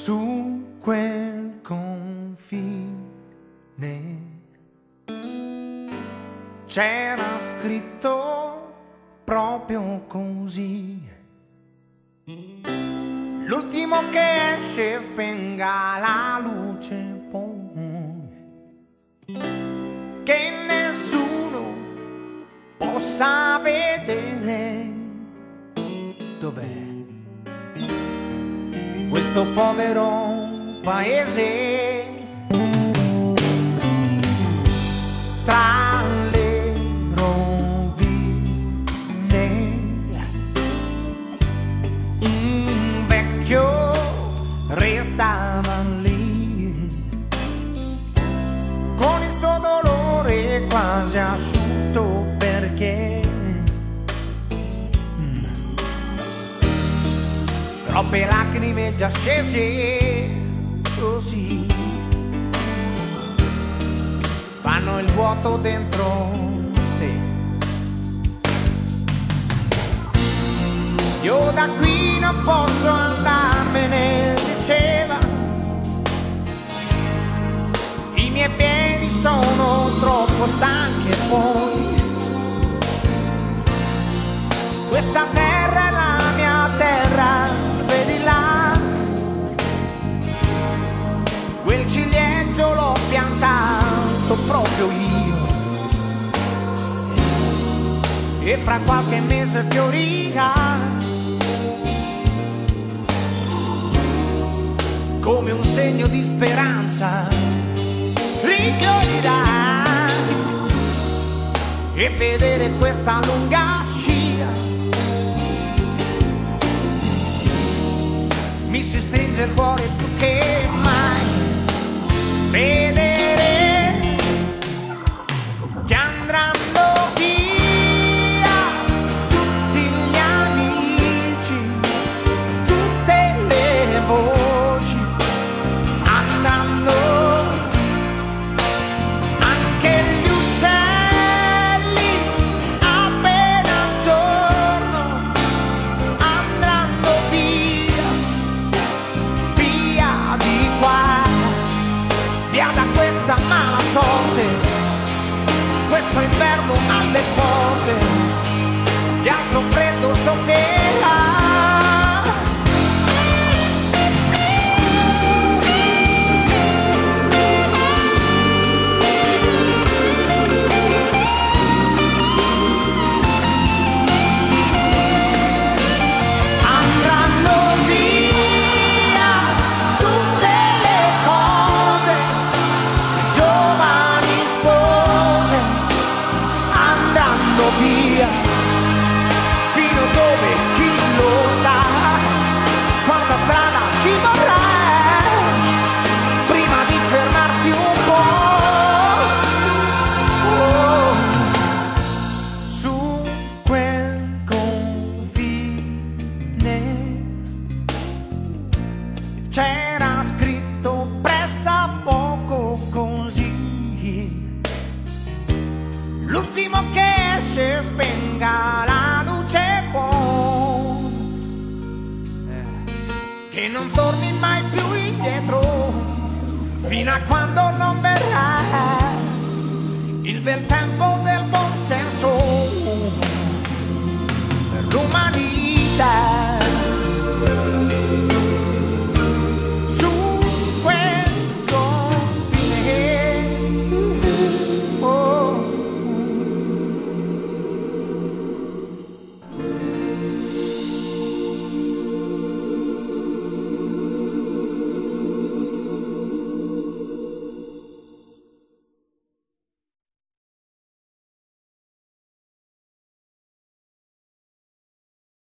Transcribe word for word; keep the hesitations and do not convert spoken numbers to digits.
su quel confine c'era scritto proprio così: l'ultimo che esce spenga la luce poi, che nessuno possa vedere. Dov'è questo povero paese? Tra le rovine un vecchio restava lì, con il suo dolore quasi asciutto, perché troppe lacrime già scese così fanno il vuoto dentro sé. Io da qui non posso andarmene, diceva, i miei piedi sono troppo stanchi e poi questa terra è la mia terra, vedi là, quel ciliegio l'ho piantato proprio io e fra qualche mese fiorirà, come un segno di speranza rifiorirà, e vedere questa lunga scia mi si stringe il cuore più che mai. Vedere che andranno via tutti gli amici, tutte le voci, andranno anche gli uccelli appena giorno, andranno via, via di qua, via da questa mala sorte, questo inverno alle porte, che altro freddo soffierà. Via, fino dove chi lo sa, quanta strada ci vorrà prima di fermarsi un po'. Oh, su quel confine c'era scritto pressappoco così: l'ultimo che esce spenga la luce poi, che non torni mai più indietro, fino a quando non verrà il bel tempo del buon senso.